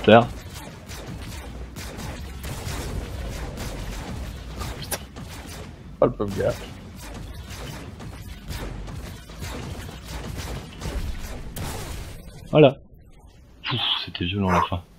terre. Putain. Oh le pauvre gars. Voilà. C'était violent la fin.